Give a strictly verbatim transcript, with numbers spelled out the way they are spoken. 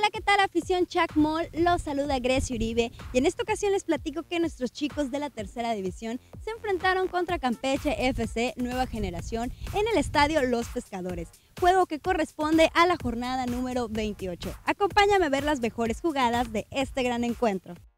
Hola, ¿qué tal, afición Chacmol? Los saluda Grecia Uribe y en esta ocasión les platico que nuestros chicos de la tercera división se enfrentaron contra Campeche F C Nueva Generación en el estadio Los Pescadores, juego que corresponde a la jornada número veintiocho. Acompáñame a ver las mejores jugadas de este gran encuentro.